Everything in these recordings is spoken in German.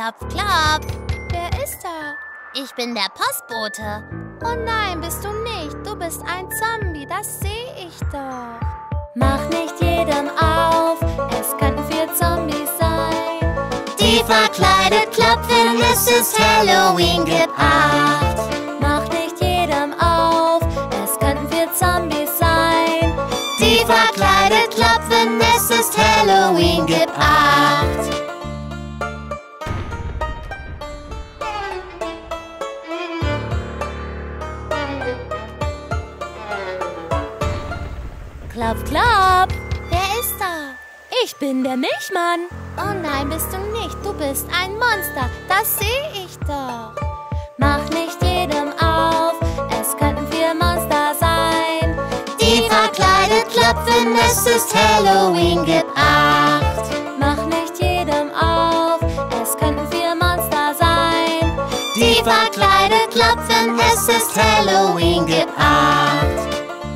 Klopf, klopf. Wer ist da? Ich bin der Postbote. Oh nein, bist du nicht. Du bist ein Zombie, das sehe ich doch. Mach nicht jedem auf, es könnten 4 Zombies sein. Die verkleidet klopfen, es ist Halloween, gib Acht. Mach nicht jedem auf, es könnten 4 Zombies sein. Die verkleidet klopfen, es ist Halloween, gib Acht. Klopf, klopf. Wer ist da? Ich bin der Milchmann. Oh nein, bist du nicht. Du bist ein Monster. Das sehe ich doch. Mach nicht jedem auf. Es könnten 4 Monster sein. Die verkleidet klopfen, es ist Halloween, gib Acht. Mach nicht jedem auf. Es könnten 4 Monster sein. Die verkleidet klopfen, es ist Halloween, gib Acht.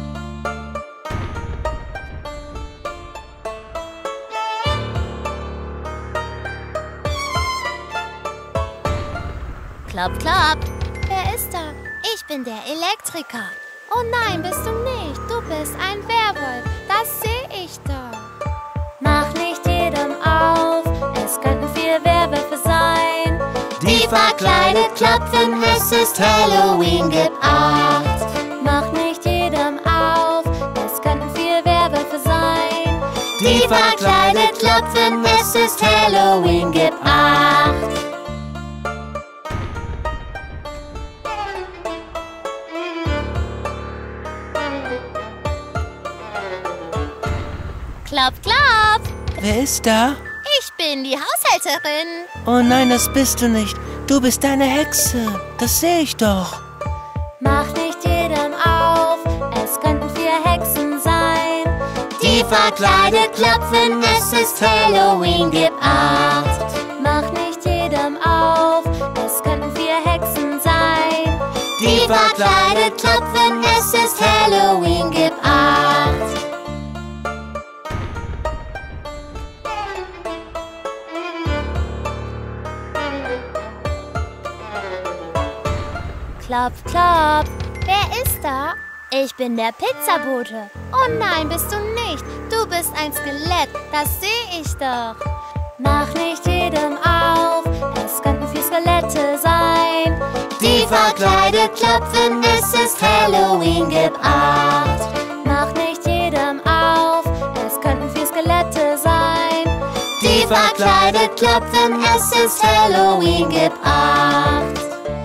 Klopf, klopf. Wer ist da? Ich bin der Elektriker. Oh nein, bist du nicht. Du bist ein Werwolf. Das sehe ich doch. Mach nicht jedem auf. Es könnten 4 Werwölfe sein. Die verkleidet klopfen, es ist Halloween, gib Acht. Mach nicht jedem auf. Es könnten 4 Werwölfe sein. Die verkleidet klopfen, es ist Halloween, gib Acht. Klopf, klopf. Wer ist da? Ich bin die Haushälterin. Oh nein, das bist du nicht. Du bist eine Hexe. Das sehe ich doch. Mach nicht jedem auf. Es könnten 4 Hexen sein. Die verkleidet klopfen, es ist Halloween, gib Acht. Mach nicht jedem auf. Es könnten 4 Hexen sein. Die verkleidet klopfen, es ist Halloween, gib Acht. Klopf, klopf. Wer ist da? Ich bin der Pizzabote. Oh nein, bist du nicht. Du bist ein Skelett, das sehe ich doch. Mach nicht jedem auf. Es könnten 4 Skelette sein. Die verkleidet klopfen, es ist Halloween, gib Acht. Mach nicht jedem auf. Es könnten 4 Skelette sein. Die verkleidet klopfen, es ist Halloween, gib Acht.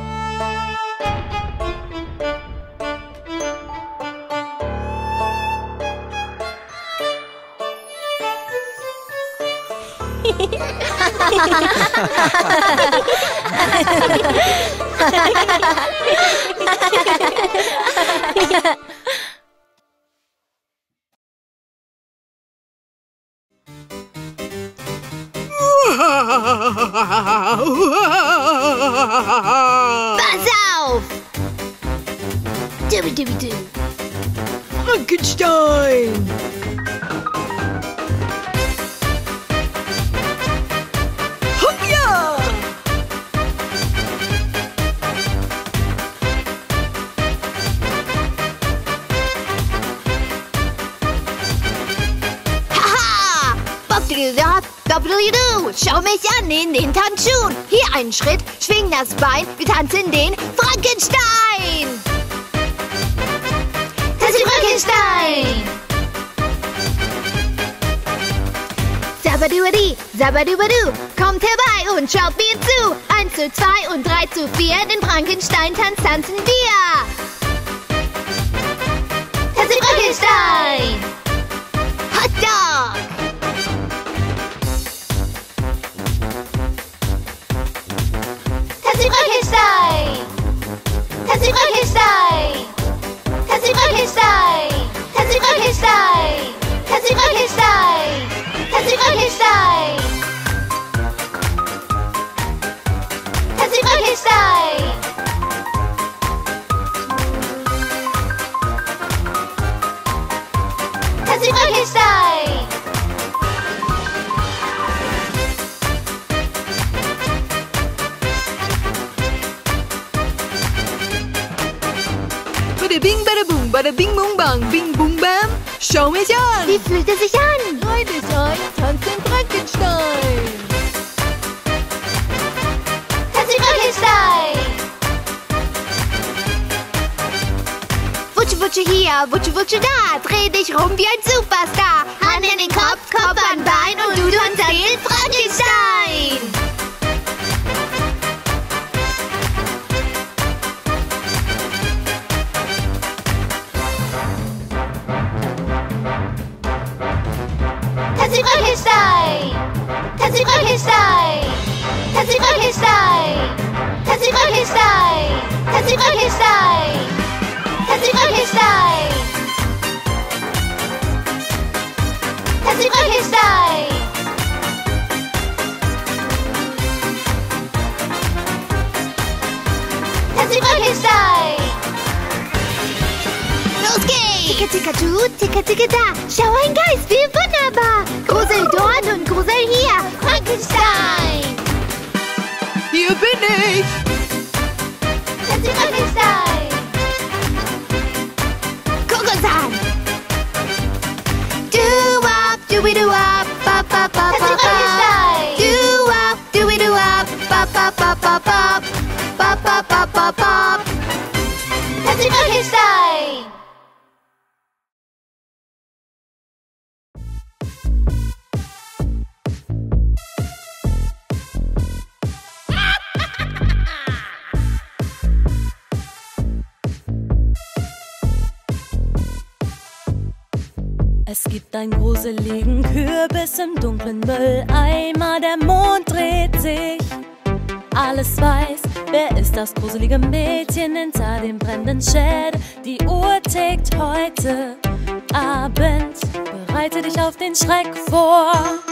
Pass auf! Dubidubidu. Frankenstein! Hoppja! Haha! Bobbdiddly-dopp, schau mich an in den Tanzschuhen. Hier einen Schritt, schwing das Bein, wir tanzen den Frankenstein. Tanzen Frankenstein. Sabadubadi, sabadubadu, kommt herbei und schaut mir zu. 1 zu 2 und 3 zu 4, den Frankenstein-Tanz tanzen wir. Tanzen Frankenstein. Hotdog. Tanzen Frankenstein. Tanzen Frankenstein. Tanzen Frankenstein. Tanzen Frankenstein. Tanzen Frankenstein. Tanzen Frankenstein. Tanzen Frankenstein. Tanzen Frankenstein. bada bing bung bang, bing bung bam. Schau mich an! Wie fühlt es sich an? Freu dich ein, tanz den Frankenstein. Tanz den Frankenstein! Wutsche, wutsche hier, wutsche, wutsche da. Dreh dich rum wie ein Superstar. Hand in den Kopf, Kopf an Bein und du tanzt den Frankenstein. Tanz den Frankenstein! Tanz den Frankenstein! Tanz den Frankenstein! Tanz den Frankenstein! Tanz den Frankenstein! Tanz den Frankenstein! Tanz den Frankenstein! Tanz den Frankenstein! Los geht's! Ticka, ticka, tu, ticka, ticka, da. Schau, ein Geist, wie wunderbar. Grusel dort und Grusel hier. Frankenstein! Hier bin ich! Tanz den Frankenstein! Guck uns an! Do-wop, do-we-do-wop, bop-bop-bop-bop. Tanz den Frankenstein! Do-wop, do-we-do-wop, bop-bop-bop-bop-bop. Bop-bop-bop-bop-bop. Tanz den Frankenstein! Es gibt einen gruseligen Kürbis im dunklen Mülleimer. Der Mond dreht sich, alles weiß. Wer ist das gruselige Mädchen hinter dem brennenden Shed? Die Uhr tickt heute Abend. Bereite dich auf den Schreck vor.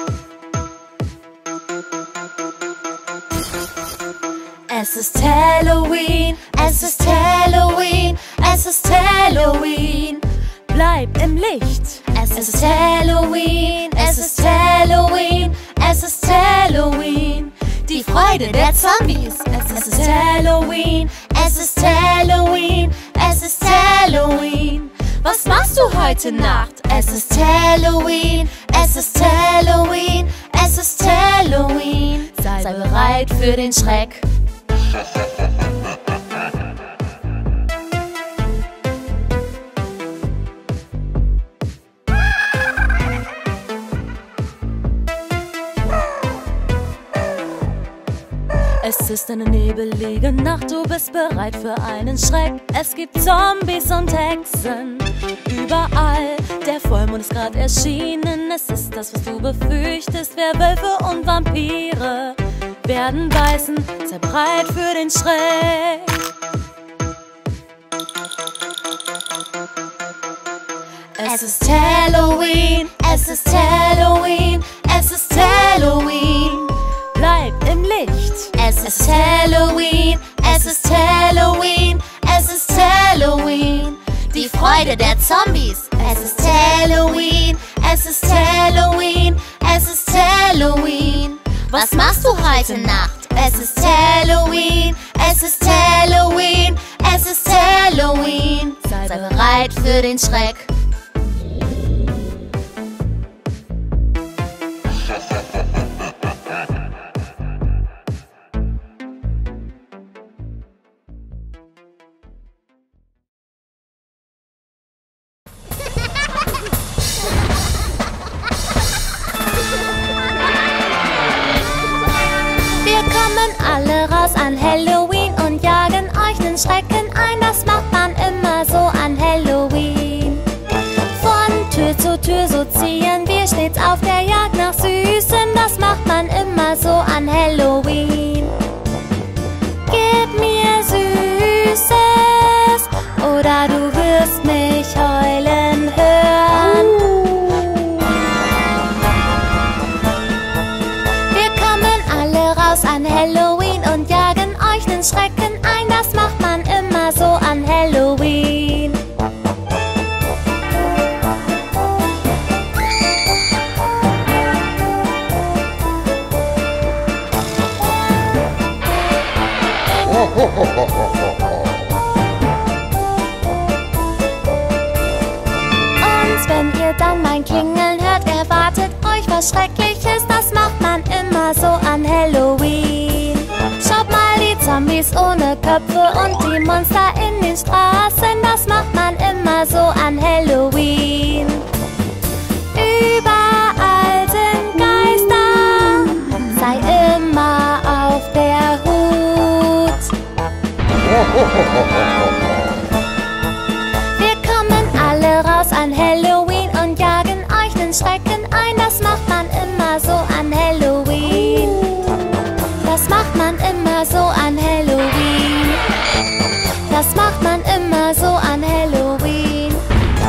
Es ist Halloween, es ist Halloween, es ist Halloween. Bleib im Licht. Es ist Halloween, es ist Halloween, es ist Halloween. Die Freude der Zombies. Es ist Halloween, es ist Halloween, es ist Halloween. Was machst du heute Nacht? Es ist Halloween, es ist Halloween, es ist Halloween. Sei bereit für den Schreck. Es ist eine nebelige Nacht, du bist bereit für einen Schreck. Es gibt Zombies und Hexen überall. Der Vollmond ist gerade erschienen, es ist das, was du befürchtest. Werwölfe und Vampire werden beißen, sei bereit für den Schreck. Es ist Halloween, es ist Halloween, es ist Halloween. Bleib im Licht. Es ist Halloween, es ist Halloween, es ist Halloween. Die Freude der Zombies. Es ist Halloween, es ist Halloween, es ist Halloween. Was machst du heute Nacht? Es ist Halloween, es ist Halloween, es ist Halloween. Sei bereit für den Schreck. Alle raus an Halloween und jagen euch nen Schrecken ein. Das macht man immer so an Halloween. Von Tür zu Tür so ziehen wir stets auf der Jagd nach Süßem. Das macht man immer so an Halloween. Gib mir Süßes oder du wirst mich heulen hören. Wir kommen alle raus an Halloween und jagen euch nen Schrecken ein. Das macht man immer so an Halloween. was Schreckliches, das macht man immer so an Halloween. Schaut mal die Zombies ohne Köpfe und die Monster in den Straßen, das macht man immer so an Halloween. Überall sind Geister, sei immer auf der Hut. Wir kommen alle raus an Halloween und jagen euch den Schrecken ein, das macht man immer so an Halloween. Das macht man immer so an Halloween. Das macht man immer so an Halloween.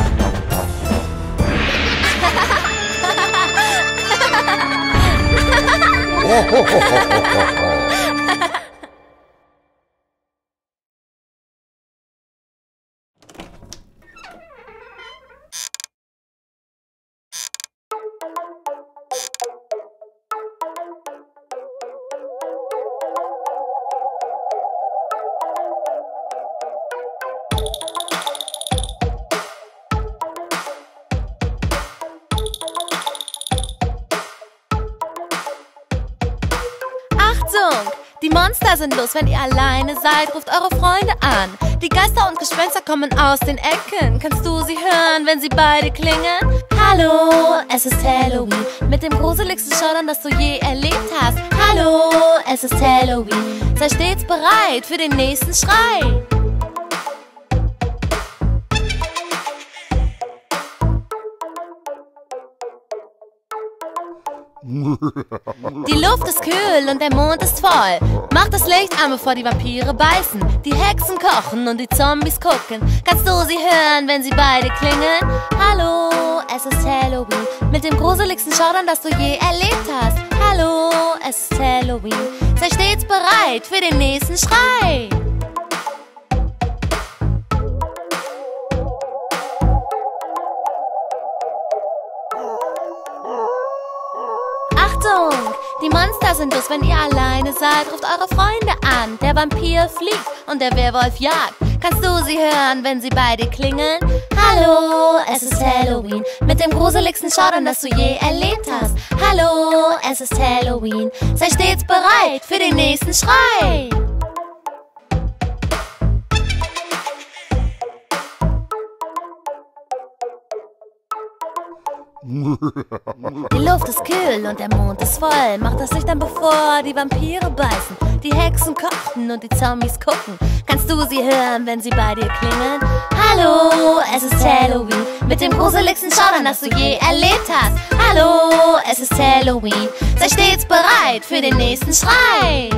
Die Monster sind los, wenn ihr alleine seid, ruft eure Freunde an. Die Geister und Gespenster kommen aus den Ecken. Kannst du sie hören, wenn sie beide klingen? Hallo, es ist Halloween, mit dem gruseligsten Schaudern, das du je erlebt hast. Hallo, es ist Halloween, sei stets bereit für den nächsten Schrei. Die Luft ist kühl und der Mond ist voll. Mach das Licht an, bevor die Vampire beißen. Die Hexen kochen und die Zombies gucken. Kannst du sie hören, wenn sie beide klingen? Hallo, es ist Halloween, mit dem gruseligsten Schaudern, das du je erlebt hast. Hallo, es ist Halloween, sei stets bereit für den nächsten Schrei. Die Monster sind los, wenn ihr alleine seid, ruft eure Freunde an. Der Vampir fliegt und der Werwolf jagt. Kannst du sie hören, wenn sie beide klingeln? Hallo, es ist Halloween, mit dem gruseligsten Schaudern, das du je erlebt hast. Hallo, es ist Halloween, sei stets bereit für den nächsten Schrei. Die Luft ist kühl und der Mond ist voll. Mach das Licht an, bevor die Vampire beißen. Die Hexen kochen und die Zombies gucken. Kannst du sie hören, wenn sie bei dir klingeln? Hallo, es ist Halloween, mit dem gruseligsten Schaudern, das du je erlebt hast. Hallo, es ist Halloween, sei stets bereit für den nächsten Schrei.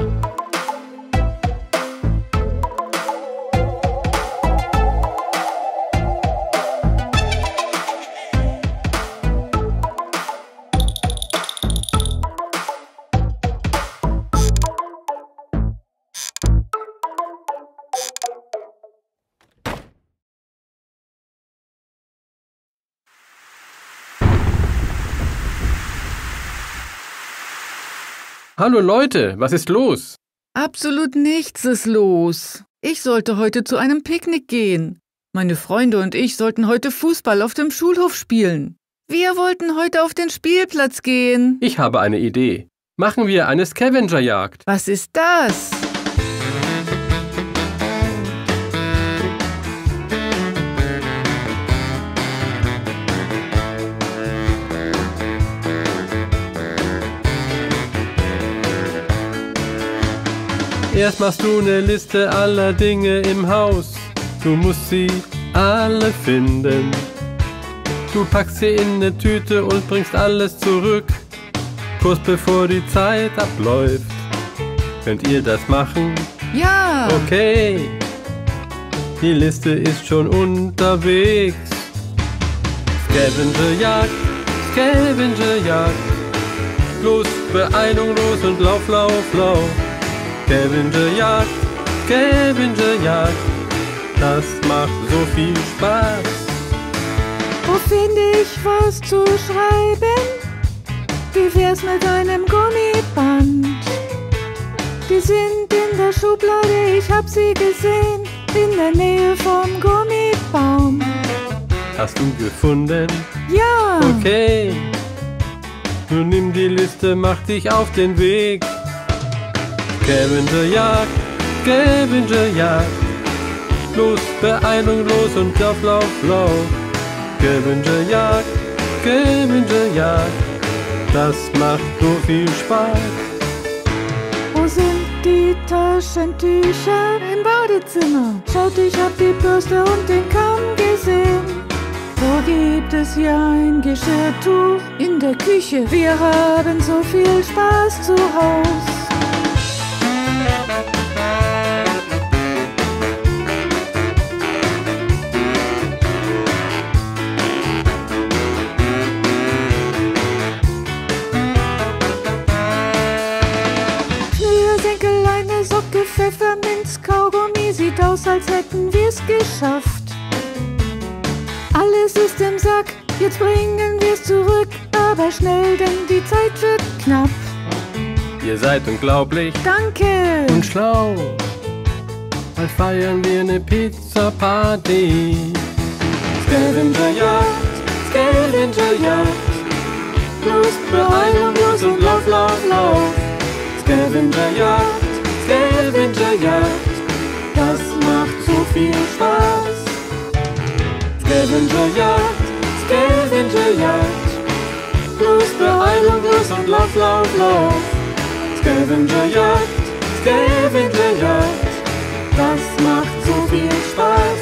Hallo Leute, was ist los? Absolut nichts ist los. Ich sollte heute zu einem Picknick gehen. Meine Freunde und ich sollten heute Fußball auf dem Schulhof spielen. Wir wollten heute auf den Spielplatz gehen. Ich habe eine Idee. Machen wir eine Scavenger-Jagd. Was ist das? Erst machst du eine Liste aller Dinge im Haus. Du musst sie alle finden. Du packst sie in eine Tüte und bringst alles zurück, kurz bevor die Zeit abläuft. Könnt ihr das machen? Ja! Okay. Die Liste ist schon unterwegs. Scavenger-Jagd, Scavenger-Jagd. Los, Beeilung, los und lauf, lauf, lauf. Scavenger-Jagd, Scavenger-Jagd, das macht so viel Spaß. Wo finde ich was zu schreiben? Wie wär's mit einem Gummiband? Die sind in der Schublade, ich hab sie gesehen, in der Nähe vom Gummibaum. Hast du gefunden? Ja! Okay. Nun nimm die Liste, mach dich auf den Weg. Scavenger Jagd, Scavenger Jagd. Los, Beeilung, los und lauf, lauf, lauf. Scavenger Jagd, Scavenger Jagd. Das macht so viel Spaß. Wo sind die Taschentücher im Badezimmer? Schaut, ich hab die Bürste und den Kamm gesehen. Wo gibt es hier ein Geschirrtuch? In der Küche. Wir haben so viel Spaß zu Haus. Schnürsenkel, eine Socke, Pfefferminz, Kaugummi. Sieht aus, als hätten wir's geschafft. Alles ist im Sack, jetzt bringen wir's zurück. Aber schnell, denn die Zeit wird knapp. Ihr seid unglaublich Danke! und schlau. Bald feiern wir eine Pizza-Party. Scavenger Jagd, Scavenger Jagd. Los, Beeilung, los und lauf, lauf, lauf. Scavenger Jagd, Scavenger Jagd. Das macht so viel Spaß. Scavenger Jagd, Scavenger Jagd. Los, Beeilung, los und lauf, lauf, lauf. Scavenger Jagd, Scavenger Jagd. Das macht so viel Spaß.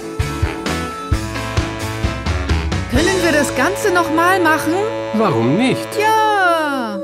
Können wir das Ganze nochmal machen? Warum nicht? Ja!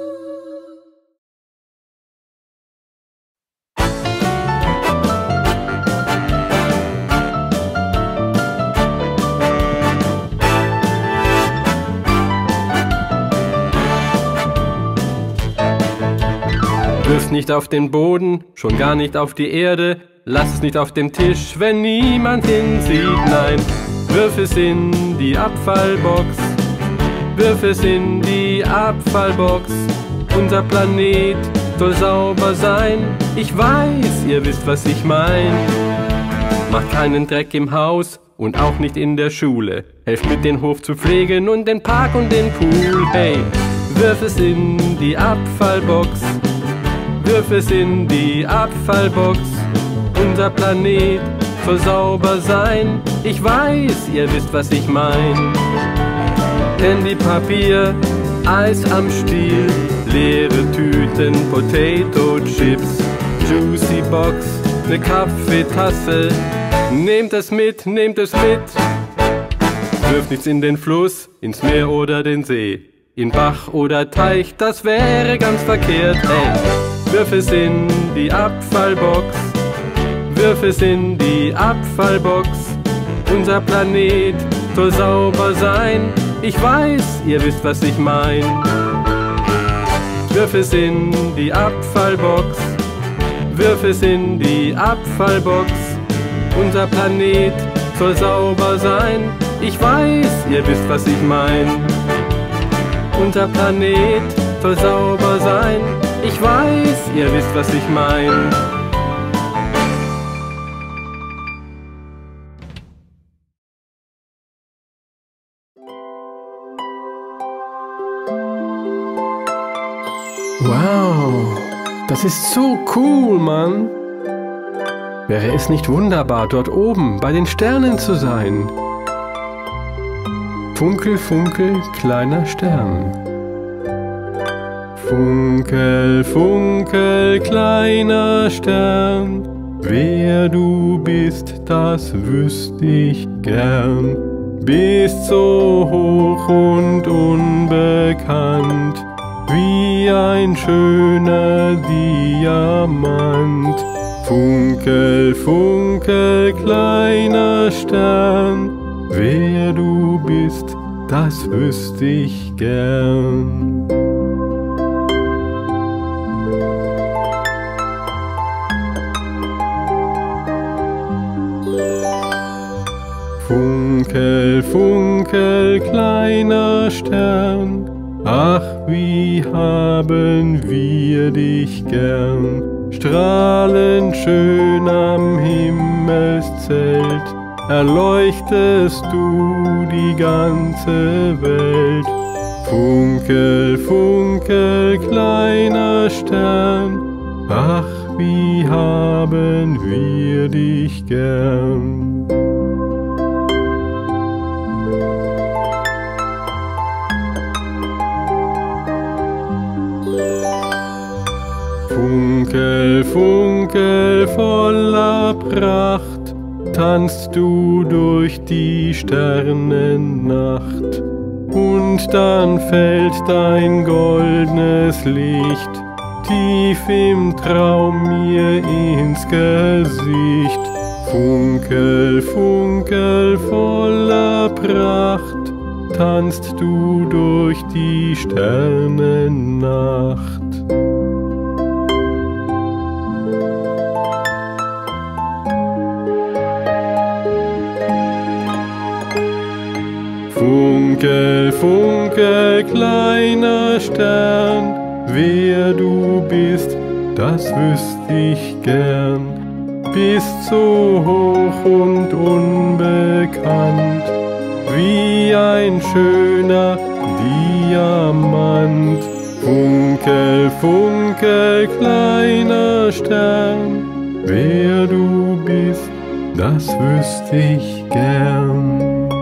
Wirf's nicht auf den Boden, schon gar nicht auf die Erde. Lass es nicht auf dem Tisch, wenn niemand hinsieht. Nein, wirf es in die Abfallbox. Wirf es in die Abfallbox. Unser Planet soll sauber sein. Ich weiß, ihr wisst, was ich mein. Macht keinen Dreck im Haus und auch nicht in der Schule. Helft mit, den Hof zu pflegen und den Park und den Pool. Hey, wirf es in die Abfallbox. Wirf es in die Abfallbox. Unser Planet soll sauber sein. Ich weiß, ihr wisst, was ich mein. Candypapier, Eis am Stiel, leere Tüten, Potato Chips, Juicy Box, ne Kaffeetasse. Nehmt es mit, nehmt es mit. Wirft nichts in den Fluss, ins Meer oder den See, in Bach oder Teich, das wäre ganz verkehrt. Hey, wirf es in die Abfallbox. Wirf es in die Abfallbox. Unser Planet soll sauber sein. Ich weiß, ihr wisst, was ich mein. Wirf es in die Abfallbox. Wirf es in die Abfallbox. Unser Planet soll sauber sein. Ich weiß, ihr wisst, was ich mein. Unser Planet soll sauber sein. Ich weiß, ihr wisst, was ich mein. Wow, das ist so cool, Mann. Wäre es nicht wunderbar, dort oben bei den Sternen zu sein? Funkel, funkel, kleiner Stern. Funkel, funkel, kleiner Stern. Wer du bist, das wüsst ich gern. Bist so hoch und unbekannt, wie ein schöner Diamant. Funkel, funkel, kleiner Stern. Wer du bist, das wüsst ich gern. Funkel, funkel, kleiner Stern. Ach, wie haben wir dich gern. Strahlend schön am Himmelszelt erleuchtest du die ganze Welt. Funkel, funkel, kleiner Stern, ach, wie haben wir dich gern. Funkel, funkel, voller Pracht, tanzt du durch die Sternennacht. Und dann fällt dein goldenes Licht tief im Traum mir ins Gesicht. Funkel, funkel, voller Pracht, tanzt du durch die Sternennacht. Funkel, funkel, kleiner Stern, wer du bist, das wüsst ich gern. Bist so hoch und unbekannt, wie ein schöner Diamant. Funkel, funkel, kleiner Stern, wer du bist, das wüsst ich gern.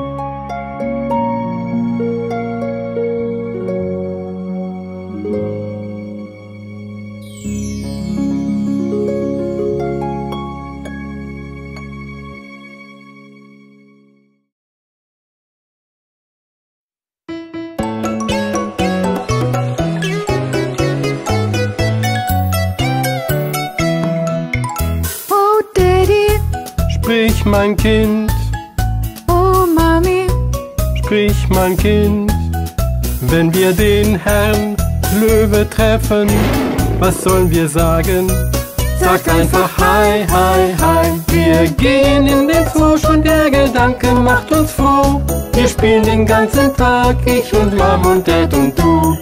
Sprich, mein Kind, Oh Mami, sprich, mein Kind, wenn wir den Herrn Löwe treffen, was sollen wir sagen? Sag einfach Hi, Hi, Hi. Wir gehen in den Zoo, schon der Gedanke macht uns froh. Wir spielen den ganzen Tag, ich und Mom und Dad und du.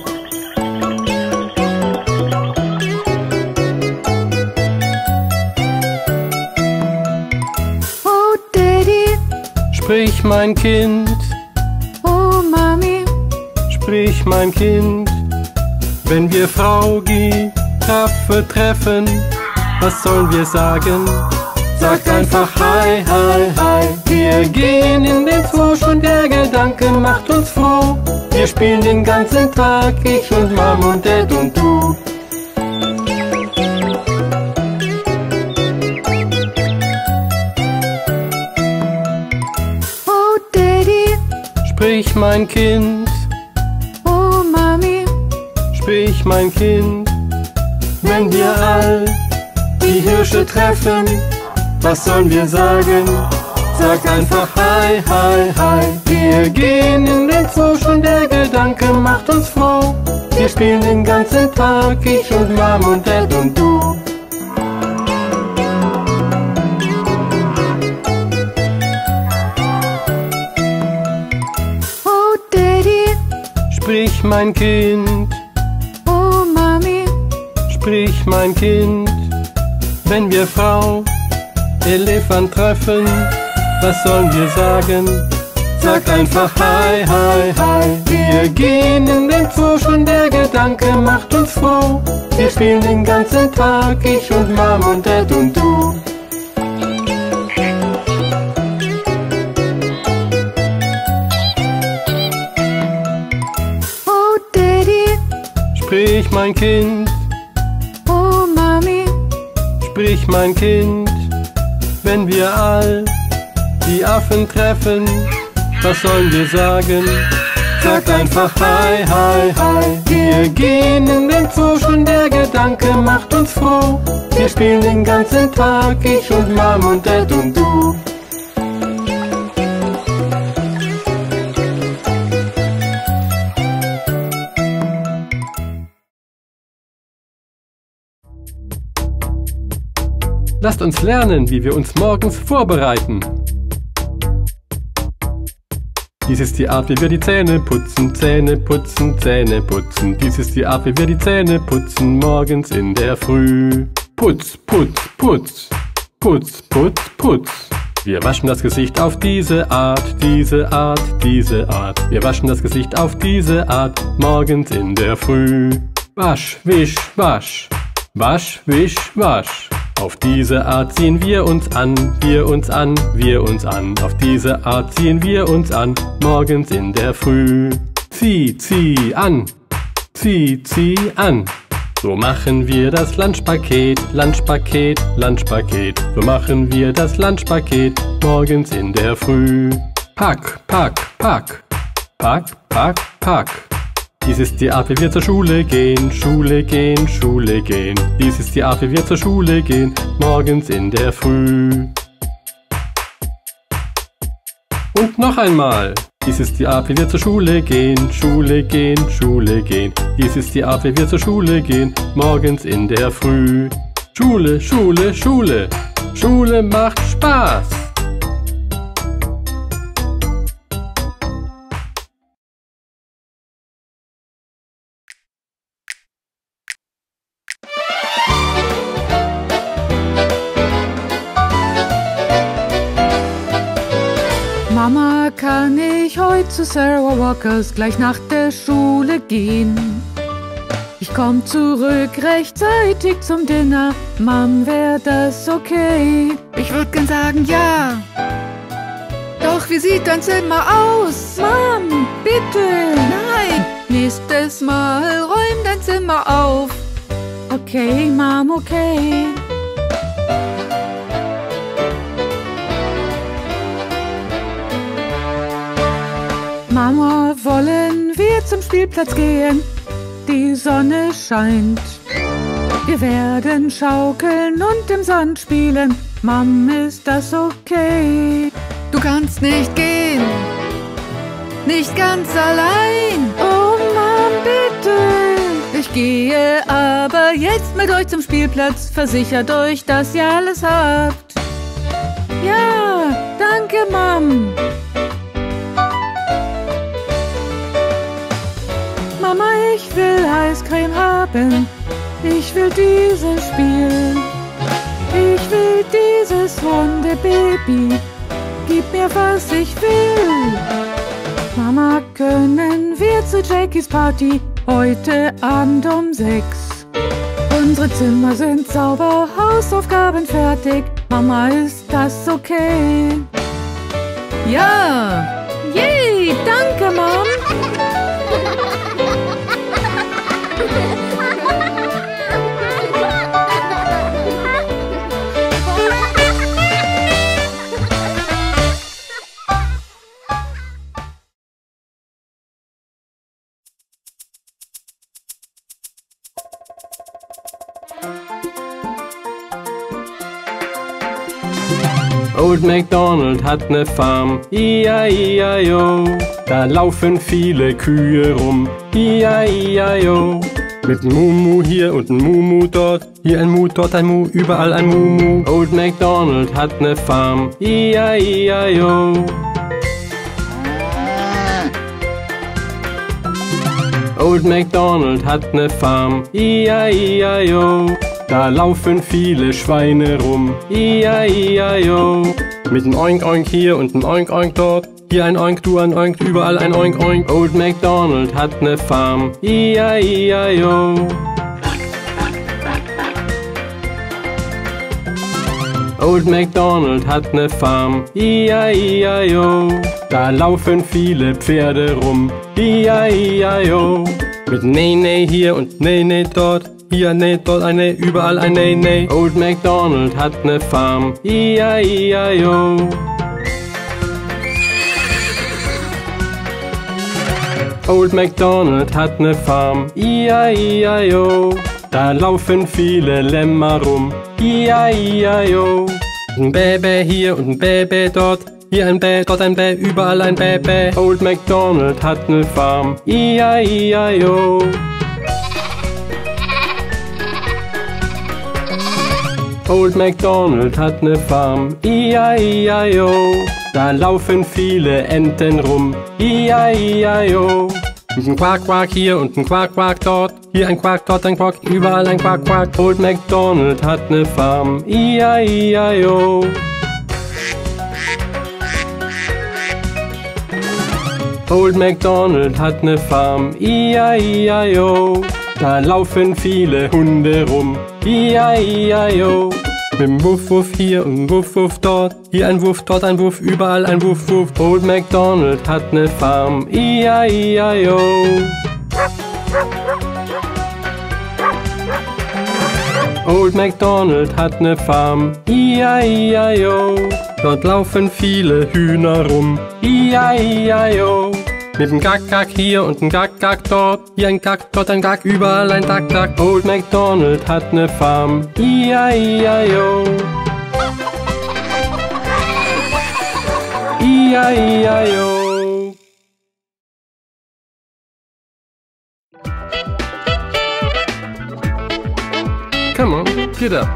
oh Daddy, Sprich, mein Kind, oh Mami, sprich, mein Kind, wenn wir Frau Giraffe treffen, was sollen wir sagen? Sag einfach Hi, Hi, Hi. Wir gehen in den Zoo, schon der Gedanke macht uns froh. Wir spielen den ganzen Tag, ich und Mom und Dad und du. oh Daddy, Sprich, mein Kind, oh Mami, sprich, mein Kind, wenn wir all die Hirsche treffen, was sollen wir sagen? Sag einfach Hi, Hi, Hi. Wir gehen in den Zoo, schon der Gedanke macht uns froh. Wir spielen den ganzen Tag, ich und Mom und Dad und du. oh Daddy, Sprich, mein Kind, oh Mami, sprich, mein Kind, wenn wir Frau Elefant treffen, was sollen wir sagen? Sag einfach Hi, Hi, Hi. Wir gehen in den Zoo, schon der Gedanke macht uns froh. Wir spielen den ganzen Tag, ich und Mom und Dad und du. oh Daddy, Sprich, mein Kind, oh Mami, sprich, mein Kind, wenn wir all die Affen treffen, was sollen wir sagen? Sag einfach Hi, Hi, Hi. Wir gehen in den Zoo, schon der Gedanke macht uns froh. Wir spielen den ganzen Tag, ich und Mom und Dad und du. Lasst uns lernen, wie wir uns morgens vorbereiten. Dies ist die Art, wie wir die Zähne putzen, Zähne putzen, Zähne putzen. Dies ist die Art, wie wir die Zähne putzen, morgens in der Früh. Putz, putz, putz, putz, putz, putz. Wir waschen das Gesicht auf diese Art, diese Art, diese Art. Wir waschen das Gesicht auf diese Art, morgens in der Früh. Wasch, wisch, wasch. Wasch, wisch, wasch. Auf diese Art ziehen wir uns an, wir uns an, wir uns an. Auf diese Art ziehen wir uns an, morgens in der Früh. Zieh, zieh an. Zieh, zieh an. So machen wir das Lunchpaket, Lunchpaket, Lunchpaket. So machen wir das Lunchpaket, morgens in der Früh. Pack, pack, pack. Pack, pack, pack. Dies ist die Art, wie wir zur Schule gehen, Schule gehen, Schule gehen. Dies ist die Art, wie wir zur Schule gehen, morgens in der Früh. Und noch einmal. Dies ist die Art, wie wir zur Schule gehen, Schule gehen, Schule gehen. Dies ist die Art, wie wir zur Schule gehen, morgens in der Früh. Schule, Schule, Schule. Schule macht Spaß. Mama, kann ich heute zu Sarah Walkers gleich nach der Schule gehen? Ich komm zurück rechtzeitig zum Dinner. Mom, wär das okay? Ich würd gern sagen ja. Doch wie sieht dein Zimmer aus? Mom, bitte! Nein! Nächstes Mal räum dein Zimmer auf. Okay, Mom, okay. Mama, wollen wir zum Spielplatz gehen? Die Sonne scheint. Wir werden schaukeln und im Sand spielen. Mom, ist das okay? Du kannst nicht gehen. Nicht ganz allein. Oh, Mom, bitte. Ich gehe aber jetzt mit euch zum Spielplatz. Versichert euch, dass ihr alles habt. Ja, danke, Mom. Mama, ich will Eiscreme haben. Ich will dieses Spiel. Ich will dieses Hundebaby. Gib mir, was ich will. Mama, können wir zu Jackies Party heute Abend um 6? Unsere Zimmer sind sauber, Hausaufgaben fertig. Mama, ist das okay? Ja! Yay! Danke, Mom! Old MacDonald hat ne Farm, I-I-I-O. Da laufen viele Kühe rum, I-I-I-O. Mit einem Mumu hier und einem Mumu dort, hier ein Mu, dort ein Mu, überall ein Mumu. Old MacDonald hat ne Farm, I-I-I-O. Old MacDonald hat ne Farm, I-I-I-O. Da laufen viele Schweine rum, I-I-I-O. Mit einem Oink Oink hier und einem Oink Oink dort, hier ein Oink, du ein Oink, überall ein Oink Oink. Old MacDonald hat ne Farm, I-I-I-O. Old MacDonald hat ne Farm, I-I-I-O. Da laufen viele Pferde rum, I-I-I-O. Mit Nee-Nee hier und Nee-Nee dort, hier ein Nee, dort ein Nee, überall ein Nee-Nee. Old MacDonald hat ne Farm, I-I-I-O. Old MacDonald hat ne Farm, I-I-I-O. Da laufen viele Lämmer rum, I-I-I-O. Ein Bäbä hier und ein Bäbä dort, hier ein Bä, dort ein Bä, überall ein Bäbä. Old MacDonald hat ne Farm, I-I-I-O. Old MacDonald hat ne Farm, I-I-I-O. Da laufen viele Enten rum, I-I-I-O. Ein Quack Quack hier und ein Quack Quack dort, hier ein Quack, dort ein Quack, überall ein Quack Quack. Old MacDonald hat ne Farm, I-I-I-O. Old MacDonald hat ne Farm, E-I-E-I-O. Da laufen viele Hunde rum, E-I-E-I-O. Mit'm Wuff Wuff hier und Wuff Wuff dort, hier ein Wuff, dort ein Wuff, überall ein Wuff Wuff. Old MacDonald hat ne Farm, E-I-E-I-O. Old MacDonald hat ne Farm, E-I-E-I-O. Dort laufen viele Hühner rum, E-I-E-I-O. Mit 'm Gack-Gack hier und 'm Gack-Gack dort, hier ein Gack, dort ein Gack, überall ein Dack-Dack. Old MacDonald hat ne Farm, E-I-E-I-O. E-I-E-I-O. Come on, get up.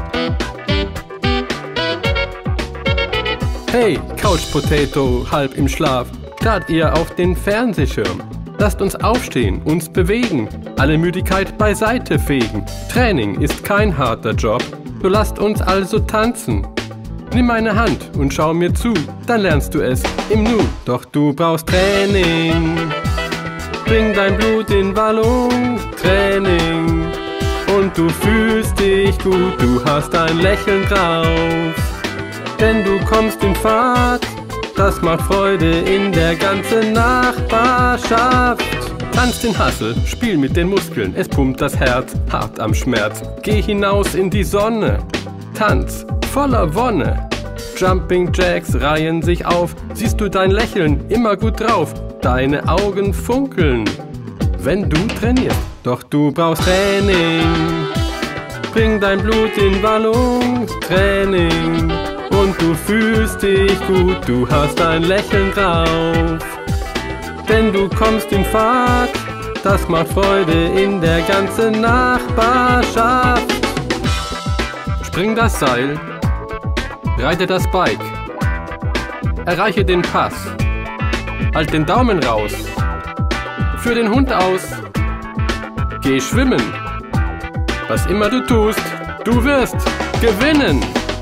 Hey, Couch Potato, halb im Schlaf. Starrt ihr auf den Fernsehschirm. Lasst uns aufstehen, uns bewegen, alle Müdigkeit beiseite fegen. Training ist kein harter Job, so lasst uns also tanzen. Nimm meine Hand und schau mir zu, dann lernst du es im Nu. Doch du brauchst Training. Bring dein Blut in Wallung, Training. Und du fühlst dich gut, du hast ein Lächeln drauf. Denn du kommst in Fahrt, das macht Freude in der ganzen Nachbarschaft. Tanz den Hassel, spiel mit den Muskeln, es pumpt das Herz, hart am Schmerz. Geh hinaus in die Sonne, Tanz voller Wonne. Jumping Jacks reihen sich auf, siehst du dein Lächeln immer gut drauf. Deine Augen funkeln, wenn du trainierst. Doch du brauchst Training. Bring dein Blut in Wallung, Training. Und du fühlst dich gut, du hast ein Lächeln drauf. Denn du kommst in Fahrt, das macht Freude in der ganzen Nachbarschaft. Spring das Seil, reite das Bike, erreiche den Pass, halt den Daumen raus, führ den Hund aus, geh schwimmen. Was immer du tust, du wirst gewinnen.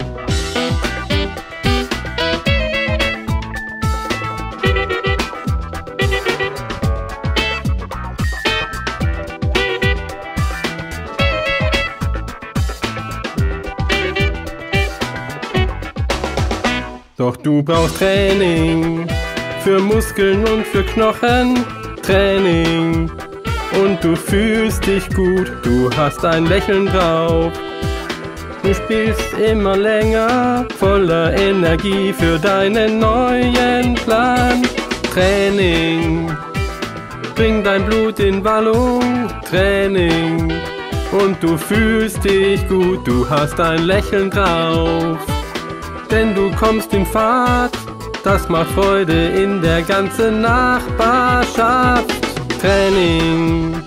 Doch du brauchst Training, für Muskeln und für Knochen, Training. Und du fühlst dich gut, du hast ein Lächeln drauf. Du spielst immer länger, voller Energie für deinen neuen Plan. Training, bring dein Blut in Wallung, Training. Und du fühlst dich gut, du hast ein Lächeln drauf. Denn du kommst in Fahrt, das macht Freude in der ganzen Nachbarschaft. Training,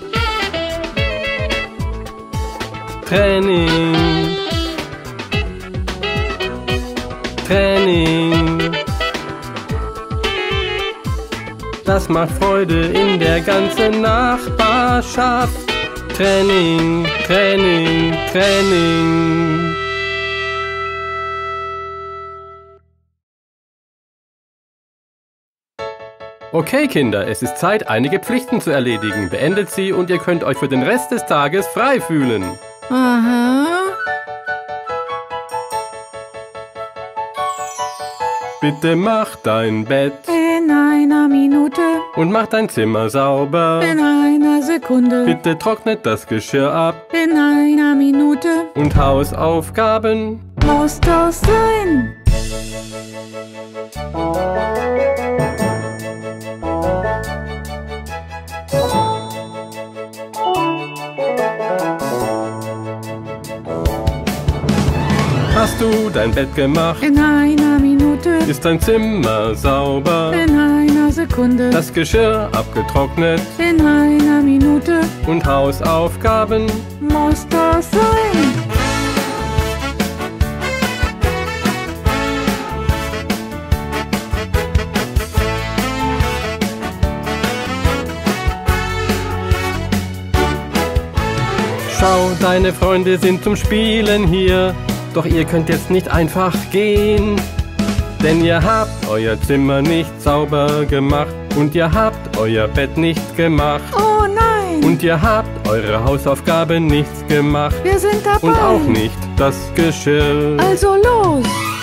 Training, Training. Das macht Freude in der ganzen Nachbarschaft. Training, Training, Training. Okay, Kinder, es ist Zeit, einige Pflichten zu erledigen. Beendet sie und ihr könnt euch für den Rest des Tages frei fühlen. Aha. Bitte mach dein Bett In einer Minute, und mach dein Zimmer sauber. in einer Sekunde, Bitte trocknet das Geschirr ab in einer Minute und Hausaufgaben. muss das sein. Hast du dein Bett gemacht? In einer Minute, Ist dein Zimmer sauber? in einer Sekunde, Das Geschirr abgetrocknet in einer Minute und Hausaufgaben? muss das sein. Schau, deine Freunde sind zum Spielen hier. Doch ihr könnt jetzt nicht einfach gehen. Denn ihr habt euer Zimmer nicht sauber gemacht und ihr habt euer Bett nicht gemacht. Oh nein! Und ihr habt eure Hausaufgaben nicht gemacht. Wir sind dabei! Und auch nicht das Geschirr. Also los!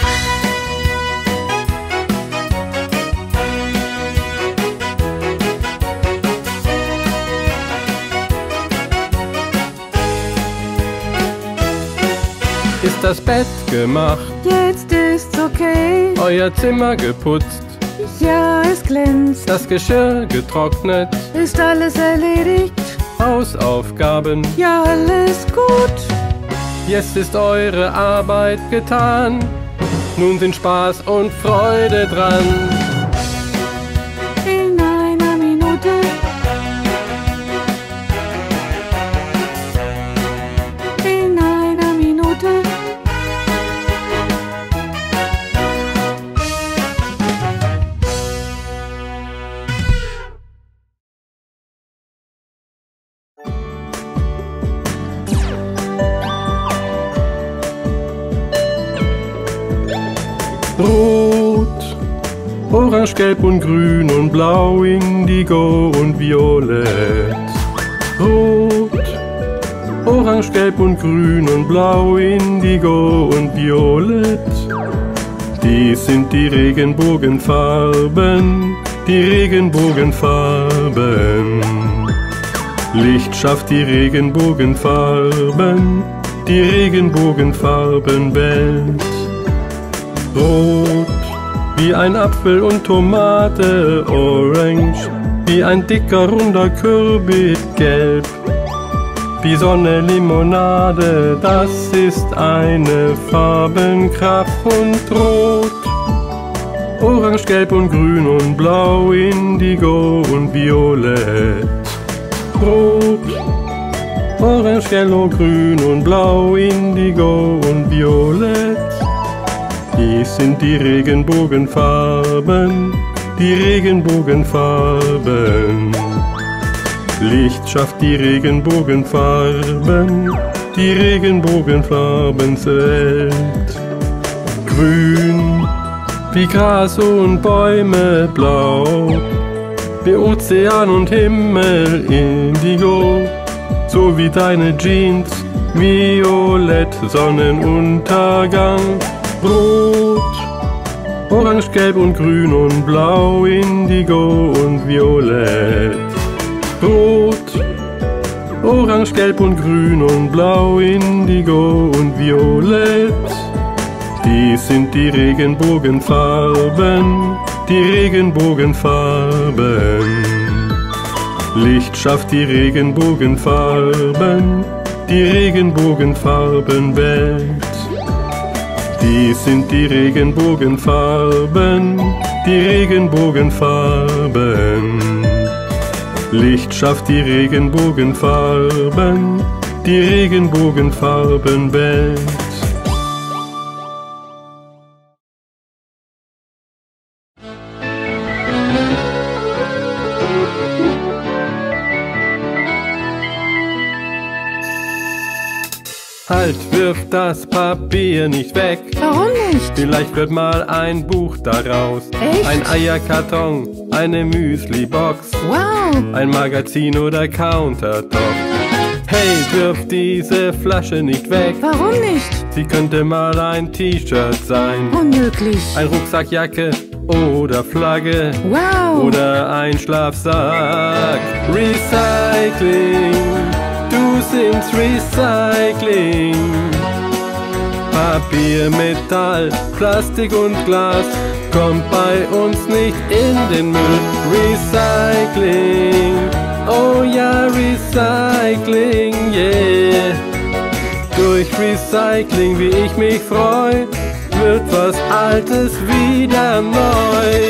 Ist das Bett gemacht? Jetzt ist's okay. Euer Zimmer geputzt? Ja, es glänzt. Das Geschirr getrocknet? Ist alles erledigt? Hausaufgaben? Ja, alles gut. Jetzt ist eure Arbeit getan. Nun sind Spaß und Freude dran. In einer Minute. In einer Minute. Rot, orange, gelb und grün und blau, indigo und violett. Rot, orange, gelb und grün und blau, indigo und violett. Dies sind die Regenbogenfarben, die Regenbogenfarben. Licht schafft die Regenbogenfarben, die Regenbogenfarbenwelt. Rot, wie ein Apfel und Tomate, orange, wie ein dicker runder Kürbis, gelb, wie Sonne, Limonade, das ist eine Farbenkraft. Und rot, orange, gelb und grün und blau, indigo und violett. Rot, orange, yellow, grün und blau, indigo und violett. Dies sind die Regenbogenfarben, die Regenbogenfarben. Licht schafft die Regenbogenfarben, die Regenbogenfarbenwelt. Grün, wie Gras und Bäume, blau, wie Ozean und Himmel, indigo, so wie deine Jeans, violett, Sonnenuntergang. Rot, orange, gelb und grün und blau, indigo und violett. Rot, orange, gelb und grün und blau, indigo und violett. Dies sind die Regenbogenfarben, die Regenbogenfarben. Licht schafft die Regenbogenfarben, die Regenbogenfarbenwelt. Dies sind die Regenbogenfarben, die Regenbogenfarben. Licht schafft die Regenbogenfarben, die Regenbogenfarbenwelt. Halt, wirf das Papier nicht weg. Warum nicht? Vielleicht wird mal ein Buch daraus. Echt? Ein Eierkarton, eine Müsli-Box, Wow. ein Magazin oder Countertop. Hey, wirf diese Flasche nicht weg. Warum nicht? Sie könnte mal ein T-Shirt sein. Unmöglich. Ein Rucksack, Jacke oder Flagge. Wow. Oder ein Schlafsack. Recycling, du singst Recycling. Papier, Metall, Plastik und Glas kommt bei uns nicht in den Müll. Recycling, oh ja, Recycling, yeah. Durch Recycling, wie ich mich freu, wird was Altes wieder neu.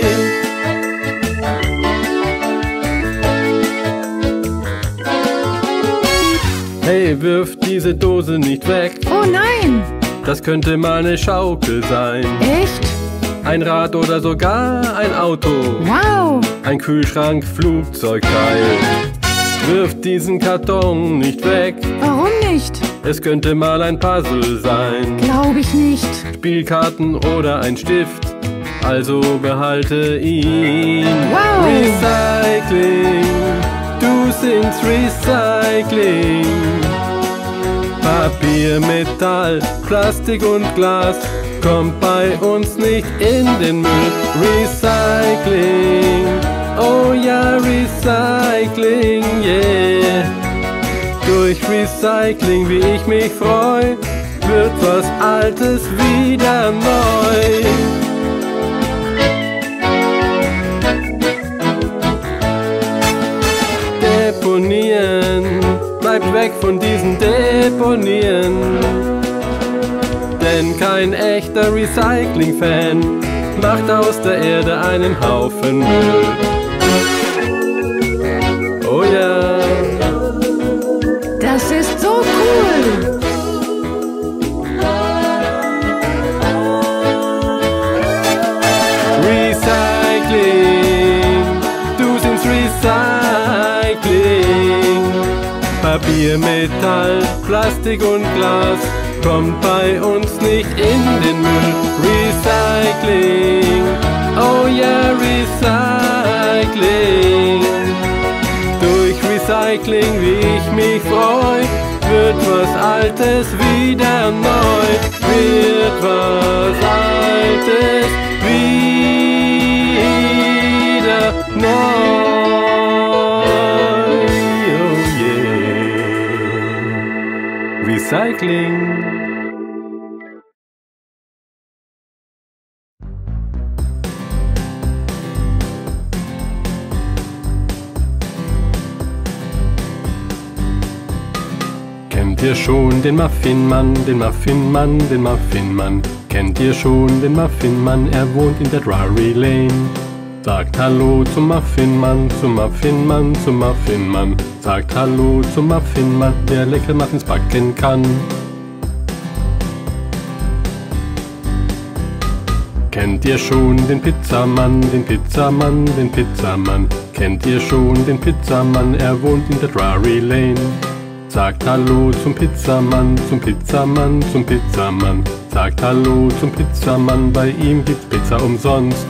Hey, wirf diese Dose nicht weg. Oh nein. Das könnte mal eine Schaukel sein. Echt? Ein Rad oder sogar ein Auto. Wow. Ein Kühlschrank, Flugzeugteil. Wirf diesen Karton nicht weg. Warum nicht? Es könnte mal ein Puzzle sein. Glaube ich nicht. Spielkarten oder ein Stift. also behalte ihn. Wow. Recycling, du singst Recycling. Papier, Metall, Plastik und Glas kommt bei uns nicht in den Müll. Recycling, oh ja, Recycling, yeah. Durch Recycling, wie ich mich freu, wird was Altes wieder neu. Deponieren, bleibt weg von diesen Deponieren. Denn kein echter Recycling-Fan macht aus der Erde einen Haufen Müll. Oh ja, Das ist so cool. Recycling, du singst Recycling. Papier, Metall, Plastik und Glas kommt bei uns nicht in den Müll. Recycling, oh ja, Recycling. Durch Recycling, wie ich mich freu, wird was Altes wieder neu. Wird was Altes wieder neu. Oh yeah. Recycling. Kennt ihr schon den Muffinmann, den Muffinmann, den Muffinmann? Kennt ihr schon den Muffinmann? Er wohnt in der Drury Lane. Sagt Hallo zum Muffinmann, zum Muffinmann, zum Muffinmann. Sagt Hallo zum Muffinmann, der leckere Muffins backen kann. Kennt ihr schon den Pizzamann, den Pizzamann, den Pizzamann? Kennt ihr schon den Pizzamann? Er wohnt in der Drury Lane. Sagt Hallo zum Pizzamann, zum Pizzamann, zum Pizzamann. Sagt Hallo zum Pizzamann, bei ihm gibt's Pizza umsonst.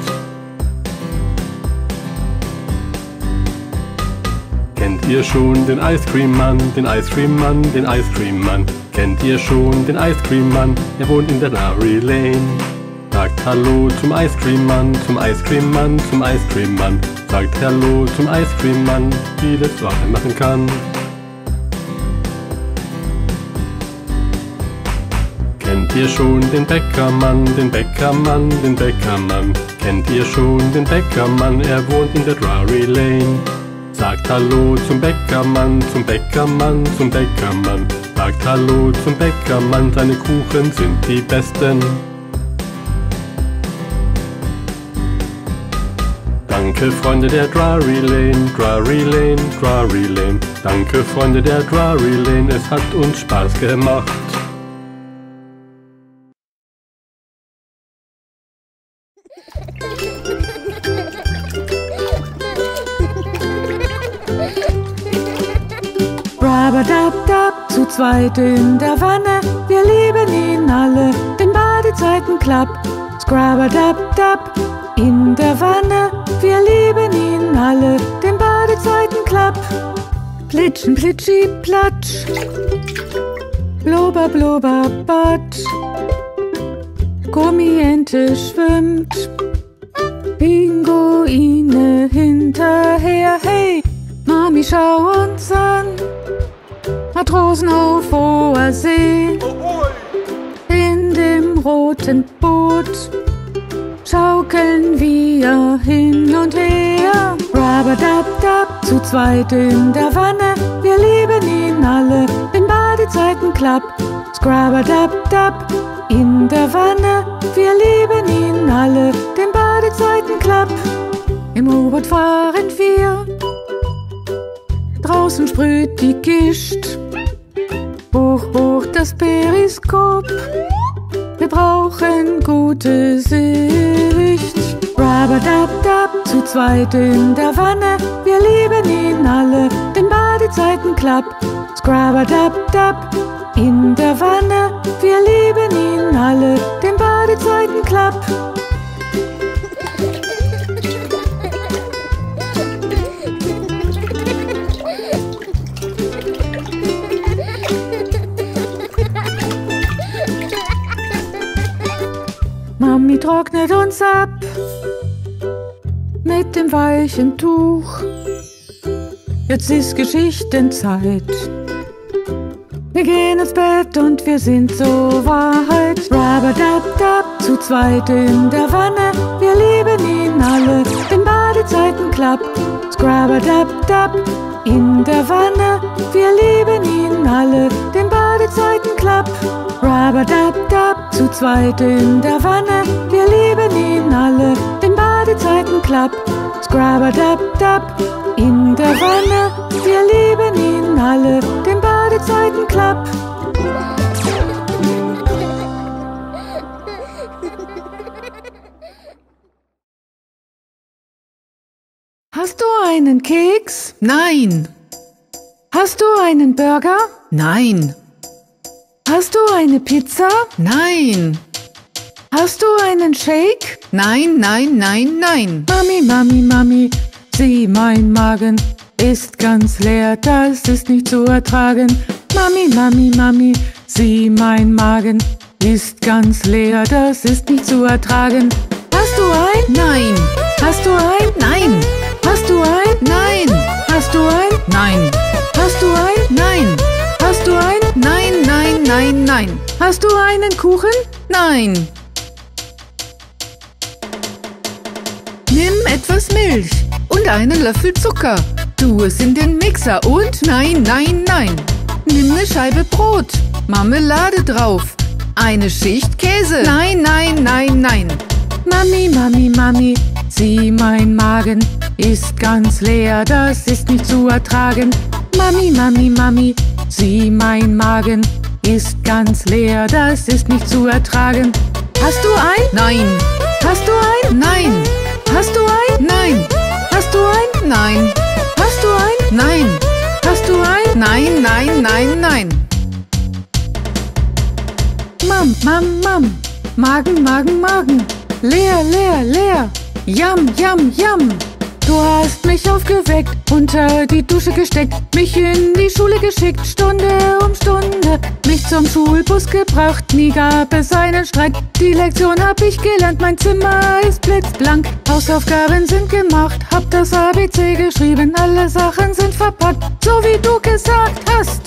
Kennt ihr schon den Ice Cream Mann, den Ice Cream Mann, den Ice Cream Mann? Kennt ihr schon den Ice Cream Mann? Er wohnt in der Drury Lane. Sagt Hallo zum Ice Cream Mann, zum Ice Cream Mann, zum Ice Cream Mann. Sagt Hallo zum Ice Cream Mann, vieles was er machen kann. Kennt ihr schon den Bäckermann, den Bäckermann, den Bäckermann? Kennt ihr schon den Bäckermann? Er wohnt in der Drury Lane. Sagt Hallo zum Bäckermann, zum Bäckermann, zum Bäckermann. Sagt Hallo zum Bäckermann, seine Kuchen sind die besten. Danke, Freunde der Drury Lane, Drury Lane, Drury Lane. Danke, Freunde der Drury Lane, es hat uns Spaß gemacht. Rubber-dub-dub, zu zweit in der Wanne. Wir lieben ihn alle, den Badezeiten-Club. Scrubber-dub-dub, in der Wanne. Wir lieben ihn alle, den Badezeiten-Club. Plitschen, plitschi, platsch. Blubber, blubber, batsch. Gummiente schwimmt. Pinguine hinterher, hey. Mami, schau uns an. Matrosen auf hoher See. In dem roten Boot schaukeln wir hin und her. Rubber-dub-dub, zu zweit in der Wanne. Wir lieben ihn alle, den Badezeiten-Club. Scrubber-dub-dub, in der Wanne. Wir lieben ihn alle, den Badezeiten-Club. Im U-Boot fahren wir. Draußen sprüht die Gischt. Hoch, hoch das Periskop. Wir brauchen gute Sicht. Rubber-dub-dub, zu zweit in der Wanne. Wir lieben ihn alle, den Badezeiten-Club. Scrubber-dub-dub, in der Wanne. Wir lieben ihn alle, den Badezeiten-Club. trocknet uns ab mit dem weichen Tuch. Jetzt ist Geschichtenzeit. Wir gehen ins Bett und wir sind so Wahrheit. Rubber-dub-dub, zu zweit in der Wanne. Wir lieben ihn alle, den Badezeiten-Club. Scrubber-dub-dub, in der Wanne. Wir lieben ihn alle, den Badezeiten-Club. Rubber-dub-dub, zu zweit in der Wanne. Wir lieben ihn alle, den Badezeiten-Club. Scrubber-dub-dub, in der Wanne. Wir lieben ihn alle, den Badezeiten-Club. Hast du einen Keks? Nein. Hast du einen Burger? Nein. Hast du eine Pizza? Nein. Hast du einen Shake? Nein, nein, nein, nein. Mami, Mami, Mami, sieh, mein Magen ist ganz leer, das ist nicht zu ertragen. Mami, Mami, Mami, sieh, mein Magen ist ganz leer, das ist nicht zu ertragen. Hast du ein? Nein. Hast du ein? Nein. Hast du ein? Nein. Hast du ein? Nein. Hast du ein? Nein. Hast du ein? Nein, nein, nein, nein. Hast du einen Kuchen? Nein. Nimm etwas Milch und einen Löffel Zucker. Tu es in den Mixer und nein, nein, nein. Nimm eine Scheibe Brot, Marmelade drauf, eine Schicht Käse. Nein, nein, nein, nein. Mami, Mami, Mami, sieh, mein Magen ist ganz leer, das ist nicht zu ertragen. Mami, Mami, Mami, sieh, mein Magen ist ganz leer, das ist nicht zu ertragen. Hast du ein? Nein. Hast du ein? Nein. Hast du ein? Nein. Hast du ein? Nein. Hast du ein? Nein. Hast du ein? Nein, nein, nein, nein. Mam, Mam, Mam, Magen, Magen, Magen. Leer, leer, leer. Yum, yum, yum. Du hast mich aufgeweckt, unter die Dusche gesteckt, mich in die Schule geschickt, Stunde um Stunde, mich zum Schulbus gebracht, nie gab es einen Streit. Die Lektion hab ich gelernt, mein Zimmer ist blitzblank, Hausaufgaben sind gemacht, hab das ABC geschrieben, alle Sachen sind verpackt, so wie du gesagt hast.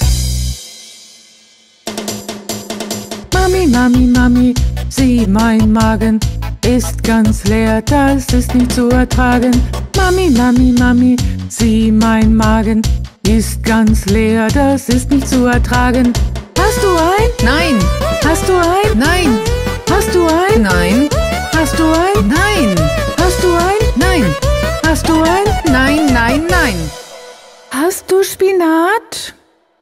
Mami, Mami, Mami, sieh, mein Magen ist ganz leer, das ist nicht zu ertragen. Mami, Mami, Mami, sieh, mein Magen ist ganz leer, das ist nicht zu ertragen. Hast du ein? Nein. Hast du ein? Nein. Hast du ein? Nein. Hast du ein? Nein. Hast du ein? Nein. Hast du ein? Nein, nein, nein. Hast du Spinat?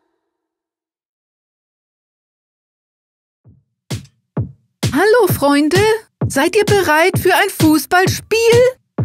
Hallo, Freunde. Seid ihr bereit für ein Fußballspiel?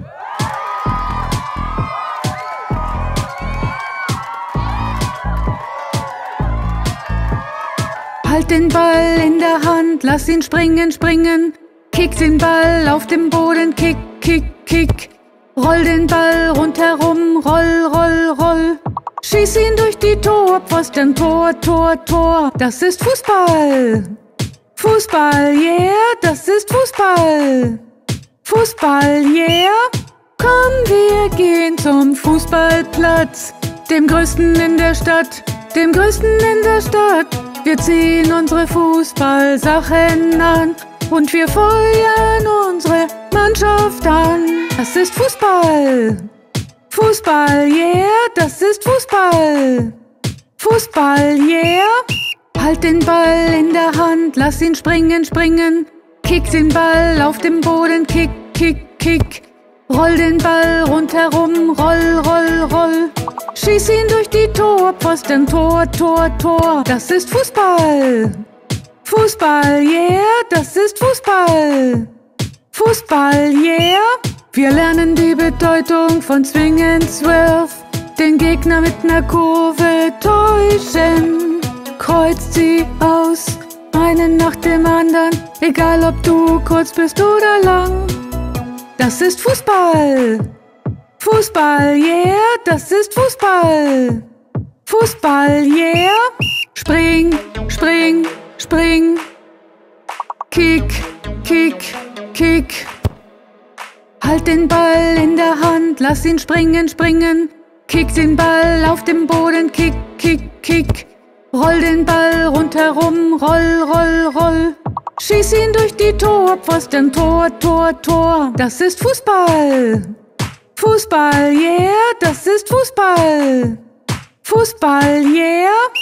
Halt den Ball in der Hand, lass ihn springen, springen. Kick den Ball auf dem Boden, kick, kick, kick. Roll den Ball rundherum, roll, roll, roll. Schieß ihn durch die Torpfosten, Tor, Tor, Tor. Das ist Fußball. Fußball, yeah, das ist Fußball. Fußball, yeah. Komm, wir gehen zum Fußballplatz, dem größten in der Stadt, dem größten in der Stadt. Wir ziehen unsere Fußballsachen an und wir feuern unsere Mannschaft an. Das ist Fußball. Fußball, yeah, das ist Fußball. Fußball, yeah. Halt den Ball in der Hand, lass ihn springen, springen. Kick den Ball auf dem Boden, kick, kick, kick. Roll den Ball rundherum, roll, roll, roll. Schieß ihn durch die Torpfosten, Tor, Tor, Tor. Das ist Fußball. Fußball, yeah, das ist Fußball. Fußball, yeah. Wir lernen die Bedeutung von Swing and Swerve. Den Gegner mit ner Kurve täuschen. Kreuzt sie aus, einen nach dem anderen, egal ob du kurz bist oder lang. Das ist Fußball. Fußball, yeah, das ist Fußball. Fußball, yeah. Spring, spring, spring. Kick, kick, kick. Hand, lass ihn springen, springen. Kick den Ball auf dem Boden, kick, kick, kick. Roll den Ball rundherum, roll, roll, roll. Schieß ihn durch die Torpfosten, Tor, Tor, Tor. Das ist Fußball. Fußball, yeah, das ist Fußball. Fußball, yeah.